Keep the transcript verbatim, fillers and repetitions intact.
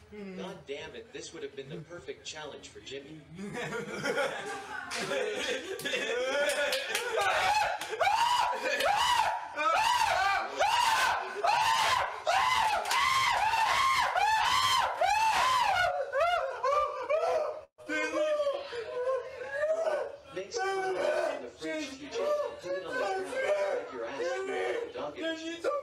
God damn it, this would have been the perfect challenge for Jimmy. Next time in the fridge, T J, put it on the ground, wipe your ass, the dog itch.